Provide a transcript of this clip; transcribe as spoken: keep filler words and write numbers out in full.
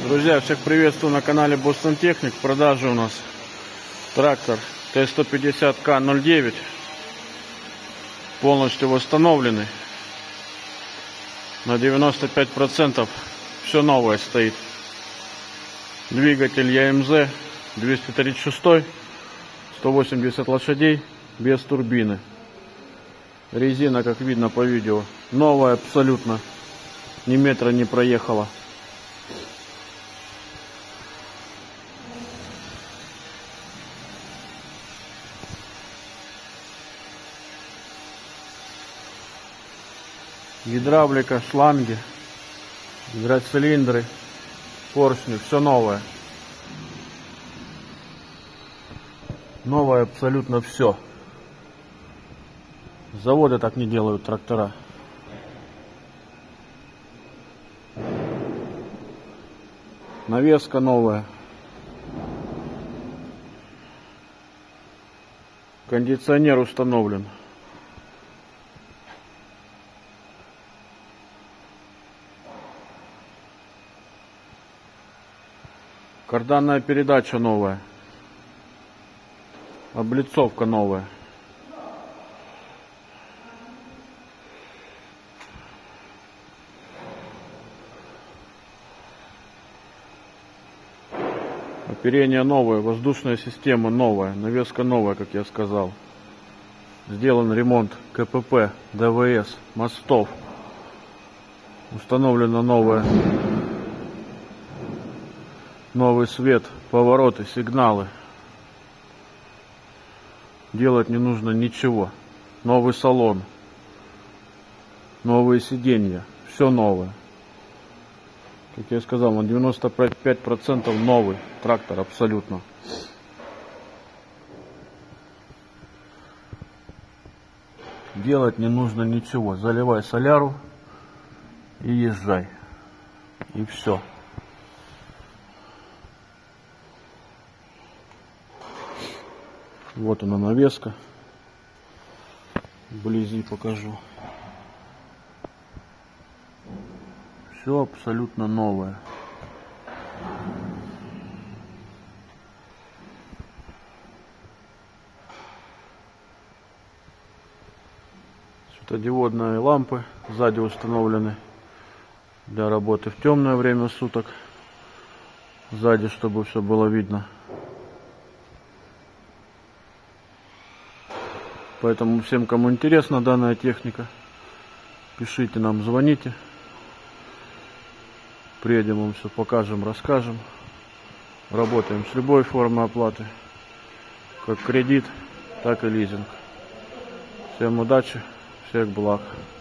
Друзья, всех приветствую на канале Boston Technic. В продаже у нас трактор Т сто пятьдесят К ноль девять, полностью восстановленный. На девяносто пять процентов все новое стоит. Двигатель Е М З двести тридцать шесть, сто восемьдесят лошадей, без турбины. Резина, как видно по видео, новая абсолютно, ни метра не проехала. Гидравлика, шланги, гидроцилиндры, поршни, все новое. Новое абсолютно все. Заводы так не делают трактора. Навеска новая. Кондиционер установлен. Карданная передача новая. Облицовка новая. Оперение новое, воздушная система новая, навеска новая, как я сказал. Сделан ремонт К П П, Д В С, мостов. Установлено новое. Новый свет, повороты, сигналы. Делать не нужно ничего. Новый салон. Новые сиденья. Все новое. Как я сказал, на девяносто пять процентов новый трактор абсолютно. Делать не нужно ничего. Заливай соляру и езжай. И все. Вот она навеска. Вблизи покажу. Все абсолютно новое. Светодиодные лампы сзади установлены для работы в темное время суток. Сзади, чтобы все было видно. Поэтому всем, кому интересна данная техника, пишите нам, звоните. Приедем, вам все покажем, расскажем. Работаем с любой формой оплаты, как кредит, так и лизинг. Всем удачи, всех благ.